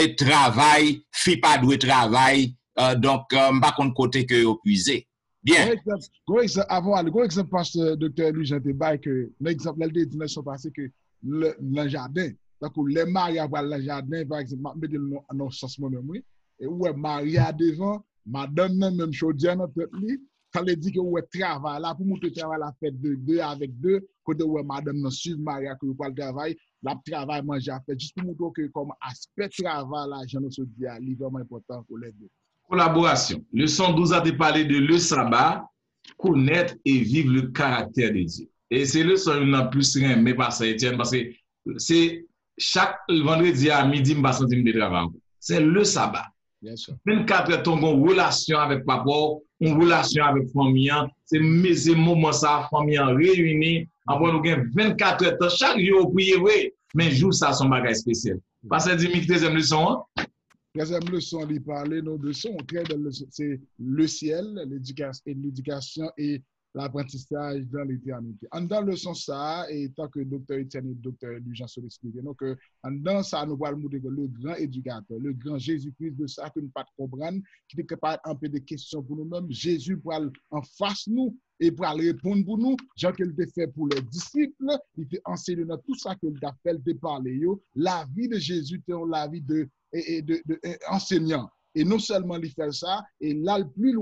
travail, fi pas doué travail, donc, pas contre côté que vous puisez. Bien. Gros exemple, parce que docteur Louis Jean-Tébay, que l'exemple, elle dit dans passé que le jardin, donc les mariés dans le jardin, par exemple, je vais mettre dans sens moi-même, et où est marié devant, madame même chaudière dans tête li, quand elle dit que où est travail là, pour montrer travail la fête de deux avec deux, côté où est madame dans suivre marié que pour le travail, la travail manger à faire, juste pour montrer que comme aspect travail là, j'en ai dit, c'est vraiment important pour les deux. Collaboration. Leçon 12 a parlé de le sabbat, connaître et vivre le caractère de Dieu. Et c'est le son qu'on a plus rien, mais pas ça, Etienne, parce que c'est chaque vendredi à midi, je passe de travail. C'est le sabbat. Bien sûr. 24 heures, ton relation avec papa, une relation avec famille, c'est mes moments, ça, famille réunie, après nous avons 24 heures, chaque jour, prier, oui, mais jour, ça, son bagage spécial. Parce que c'est deuxième leçon, Deuxième leçon, il parlait de son c'est le ciel, l'éducation et l'apprentissage dans l'éternité. En dans le sens ça, et tant que docteur Etienne et docteur Jean sont expliqués, donc en dans ça, nous allons montrer que le grand éducateur, le grand Jésus-Christ de ça que nous ne pas comprendre, qui est capable un peu de questions pour nous-mêmes, Jésus pour aller en face nous et pour aller répondre pour nous, Jean qu'il a fait pour les disciples, il a enseigné dans tout ça qu'il a fait de parler. La vie de Jésus, c'est la vie de enseignant. Et non seulement il fait ça, et là, le plus loin,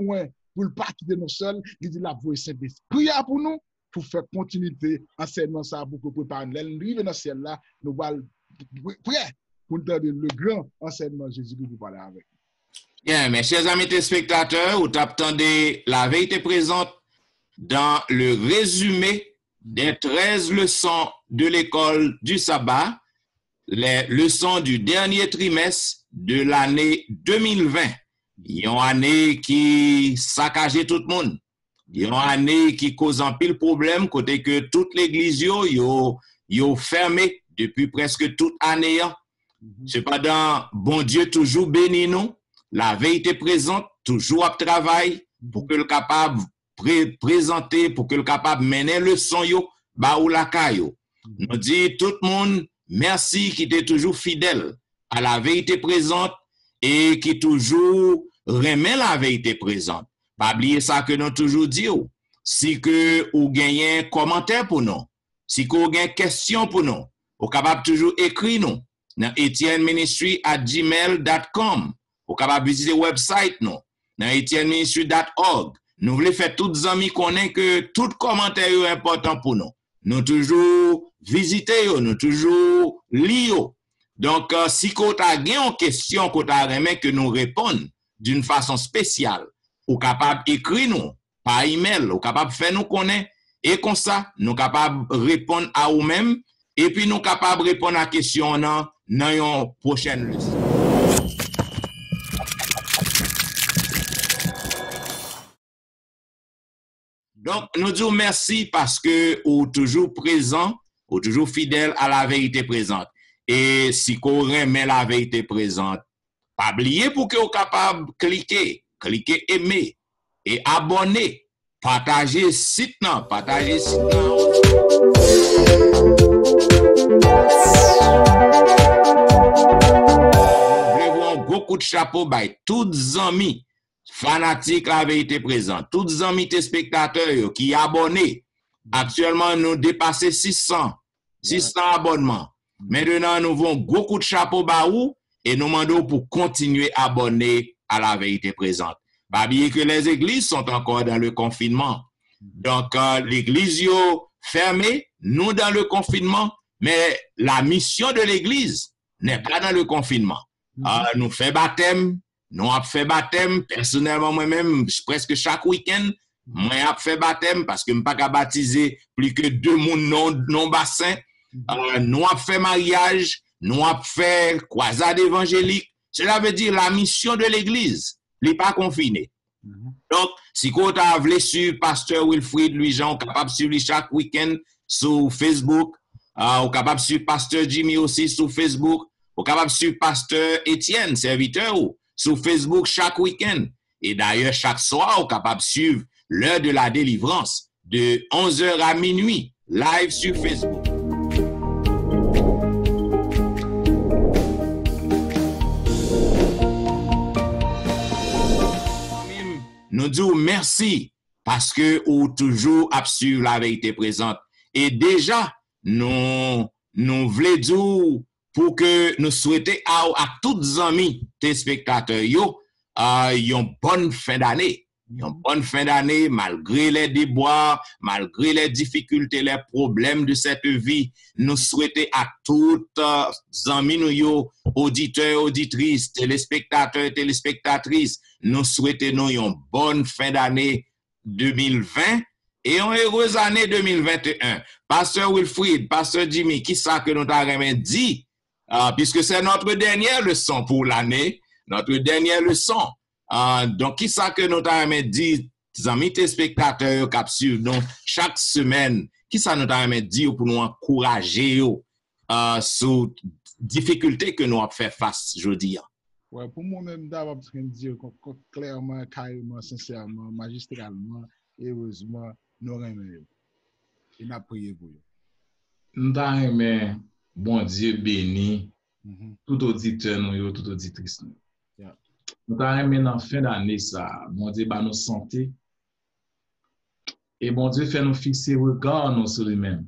pour ne pas quitter nous seuls, il dit la voix Saint-Esprit pour nous, pour faire continuité enseignement ça pour que préparer l'arrivée dans le ciel là, nous allons prêt pour entendre le grand enseignement Jésus-Christ pour parler avec. Bien, mes chers amis téléspectateurs, vous attendez la vérité présente dans le résumé des 13 leçons de l'école du sabbat, les leçons du dernier trimestre de l'année 2020. Il y a une année qui saccage tout le monde. Il y a une année qui cause un pile problème, côté que toute l'église yo fermé depuis presque toute année. Cependant, bon Dieu toujours béni nous. La vérité présente, toujours à travail pour que le capable présenter, pour que le capable mener le son yo, ba ou la kayo. Nous dit tout le monde, merci qui était toujours fidèle à la vérité présente et qui toujours remet la vérité présente. Pas oublier ça que nous toujours dit. Si que ou gagnez un commentaire pour nous, si que ou gagnez question pour nous, ou capable toujours écrire nous dans etienneministry@gmail.com. Ou capable visiter le website nous dans etienneministry.org. Nous voulons faire toutes les amis connaissent que tout commentaire est important pour nous. Nous toujours visiter, nous toujours lire. Donc, si vous avez une question que nous répondons d'une façon spéciale, ou capable d'écrire nous par email, ou capable de faire nous connaître, et comme ça, nous capable de répondre à vous-même, et puis nous capable de répondre à la question dans une prochaine leçon. Donc, nous disons merci parce que vous êtes toujours présent, vous êtes toujours fidèle à la vérité présente. Et si vous remet la vérité présente, pas oublier pour que vous soyez capable de cliquer aimer et abonner, partager site non, partager site non. Voulez-vous un gros coup de chapeau by tous les amis fanatiques la vérité présente, tous les amis téléspectateurs qui abonnés. Actuellement, nous dépassons 600 abonnements. Maintenant, nous avons un gros coup de chapeau baou et nous demandons pour continuer à abonner à la vérité présente. Pas oublier que les églises sont encore dans le confinement. Donc, l'église est fermée, nous dans le confinement, mais la mission de l'église n'est pas dans le confinement. Nous faisons baptême, nous avons fait baptême, personnellement moi-même, presque chaque week-end, moi j'ai fait baptême parce que je ne peux pas baptiser plus que 2 personnes non bassin. Nous avons fait mariage, nous avons fait croisade évangélique. Cela veut dire la mission de l'église n'est pas confinée. Donc, si vous avez sur Pasteur Wilfrid Louis-Jean, capable de suivre chaque week-end sur Facebook, ou capable de suivre Pasteur Jimmy aussi sur Facebook, ou capable de suivre Pasteur Étienne, serviteur, sur Facebook chaque week-end. Et d'ailleurs, chaque soir, ou capable de suivre l'heure de la délivrance de 11h à minuit, live sur Facebook. Nous disons merci parce que vous toujours suivre la vérité présente. Et déjà, nous voulons dire pour que nous souhaitons à tous les amis téléspectateurs une bonne fin d'année. Une bonne fin d'année, malgré les déboires, malgré les difficultés, les problèmes de cette vie. Nous souhaitons à tous les amis, auditeurs, auditrices, téléspectateurs, téléspectatrices, nous souhaitons une bonne fin d'année 2020 et une heureuse année 2021. Pasteur Wilfrid, Pasteur Jimmy, qui ça que nous avons dit, puisque c'est notre dernière leçon pour l'année, notre dernière leçon. Donc, qui ça que nous avons dit, les amis téléspectateurs qui suivent nous chaque semaine, qui ça nous avons dit pour nous encourager sur les difficultés que nous avons fait face aujourd'hui? Ouais, pour moi-même, d'abord, je peux dire clairement, carrément, sincèrement, magistralement, heureusement, nous remercions. Et nous prions pour eux. Nous avons bon Dieu béni, tout auditeur, nous, tout auditrice. Nous avons dans la fin d'année, ça, bon Dieu, nous santé. Et bon Dieu fait nous fixer regard nous sur lui-même.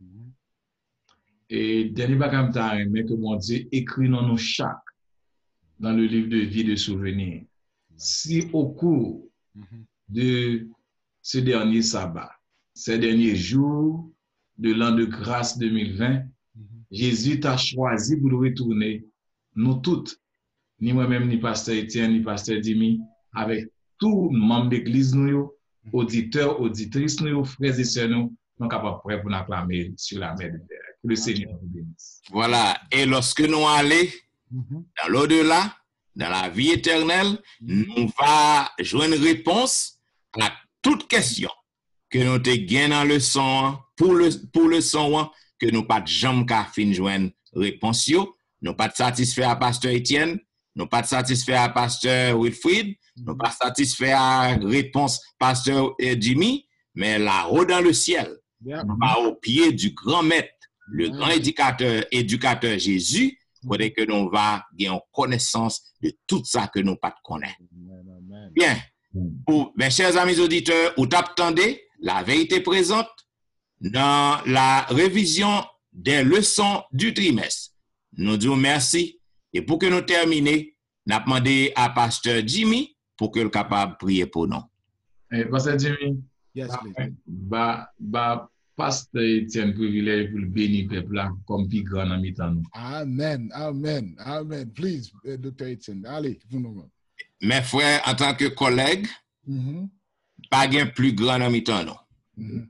Et dernier bagage que bon Dieu écrit dans nous dans le livre de vie de souvenirs. Si au cours de ce dernier sabbat, ces derniers jours de l'an de grâce 2020. Jésus t'a choisi pour retourner, nous toutes, ni moi-même, ni pasteur Etienne, ni pasteur Dimi, avec tous les membres d'église, nous, auditeurs, auditrices, nous, frères et sœurs, nous sommes capables prêts pour acclamer sur la mer de terre. Que le Seigneur nous bénisse. Voilà. Et lorsque nous allons dans l'au-delà, dans la vie éternelle, nous va joindre une réponse à toute question que nous te gagnons dans le son, pour le son, que nous pas jamais qu'à fin joindre réponse yo, nous pas satisfait à pasteur Etienne, nous pas satisfait à pasteur Wilfried, nous pas satisfait à réponse pasteur Jimmy, mais là-haut dans le ciel, au pied du grand maître, le grand éducateur Jésus, côté que nous va gagner connaissance de tout ça que nous pas connaître. Bien. Pour mes chers amis auditeurs, vous t'attendez la vérité présente dans la révision des leçons du trimestre. Nous disons merci. Et pour que nous terminions, nous avons demandé à pasteur Jimmy pour qu'il soit capable de prier pour nous. Pasteur Jimmy, Yes, please. pasteur Etienne privilège pour le bénir peuple là comme plus grand en mi-temps nous. Amen, amen, amen. Please, Dr. Etienne, allez, vous nous. Mes frères, en tant que collègues, pas bien plus grand en mi-temps nous.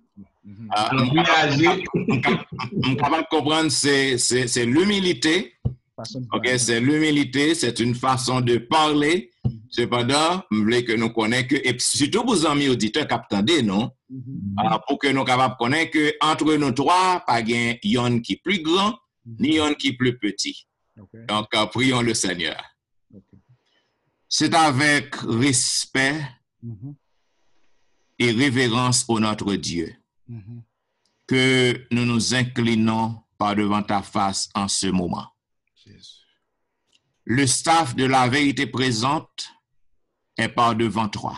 On capable de comprendre, c'est l'humilité. Ok, c'est l'humilité, c'est une façon de parler. Cependant, je voulais que nous connaissions que, et surtout vos amis auditeurs qui attendez, non? Pour que nous capables de connaître que entre nous trois, pas gain yon qui est plus grand, ni yon qui est plus petit. Okay. Donc, prions le Seigneur. Okay. C'est avec respect et révérence au notre Dieu que nous nous inclinons par devant ta face en ce moment. Le staff de la vérité présente est par devant toi.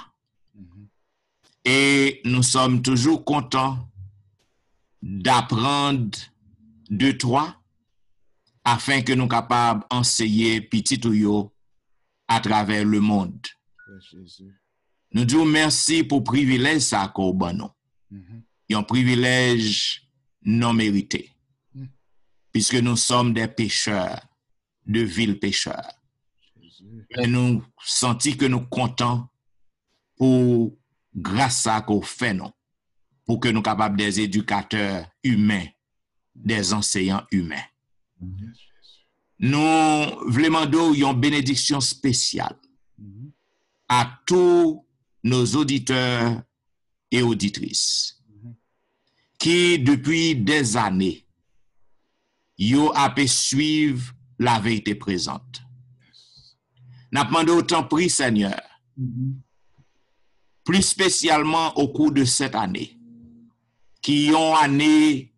Et nous sommes toujours contents d'apprendre de toi afin que nous soyons capables d'enseigner petit ou yo à travers le monde. Nous disons merci pour le privilège ça qu'on a. Un privilège non mérité. Puisque nous sommes des pécheurs, de vils pécheurs. Et nous sentons que nous comptons pour grâce à qu'on fait non, pour que nous soyons capables des éducateurs humains, des enseignants humains. Nous voulons demander une bénédiction spéciale à tous nos auditeurs et auditrices qui, depuis des années, ont pu suivre la vérité présente. Nous demandons autant prix, Seigneur, plus spécialement au cours de cette année, qui ont année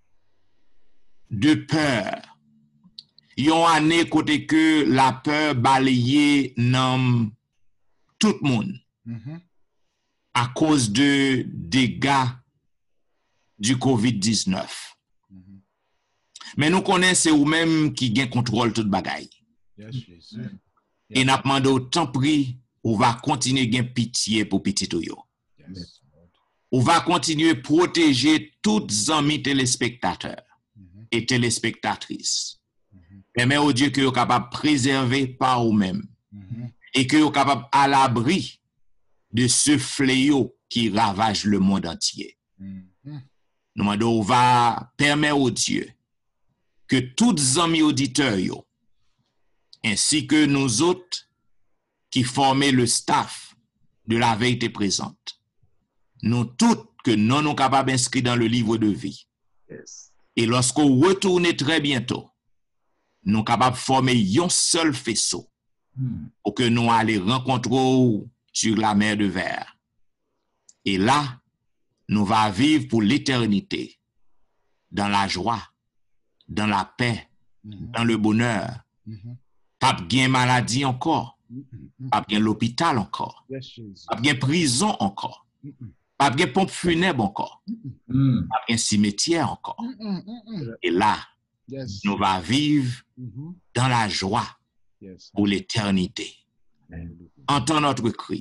de peur, ils ont année côté que la peur balayait dans tout le monde à cause de dégâts du COVID-19. Mais nous connaissons vous-même qui gagne contrôle toute bagaille. Et nous demandons autant prix, on va continuer à gagner pitié pour petit yo. On va continuer à protéger tous les amis téléspectateurs et téléspectatrices. Permet au Dieu que vous capable de préserver par vous-même et que vous capable à l'abri de ce fléau qui ravage le monde entier. Nous demandons, on va permettre au Dieu que tous les amis auditeurs yo, ainsi que nous autres qui formons le staff de la vérité présente, nous tous que nous sommes capables d'inscrire dans le livre de vie. Et lorsqu'on retourne très bientôt, nous sommes capables de former un seul faisceau pour que nous allions rencontrer sur la mer de verre. Et là, nous allons vivre pour l'éternité dans la joie, dans la paix, dans le bonheur. Pas de maladie encore, pas de l'hôpital encore, pas de prison encore, pas de pompe funèbre encore, pas de cimetière encore. Et là, nous allons vivre dans la joie pour l'éternité. Entends notre cri,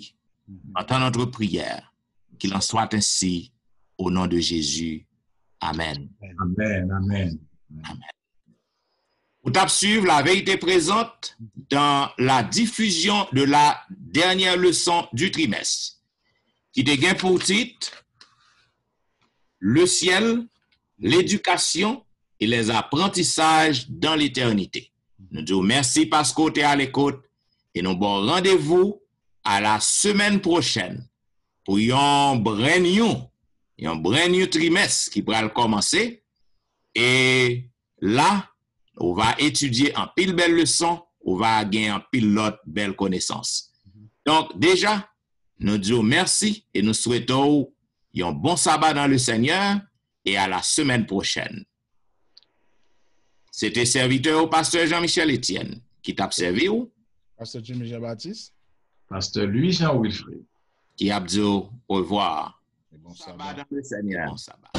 Entends notre prière. Qu'il en soit ainsi au nom de Jésus. Amen. Amen. Amen. Amen. Pour suivre la vérité présente dans la diffusion de la dernière leçon du trimestre, qui te gagne pour titre le ciel, l'éducation et les apprentissages dans l'éternité. Nous disons merci parce que tu es à l'écoute et nous bon rendez-vous à la semaine prochaine pour un brand new trimestre qui pourra commencer. Et là, on va étudier en pile belle leçon, on va gagner en pile l'autre belle connaissance. Donc déjà, nous disons merci et nous souhaitons un bon sabbat dans le Seigneur et à la semaine prochaine. C'était serviteur au pasteur Jean-Michel Etienne qui t'a servi ou? Pasteur Jimmy Jean-Baptiste. Pasteur Louis Jean Wilfrid. Qui a dit au revoir. Et bon Sabbat sabbat. dans le Seigneur. Bon sabbat.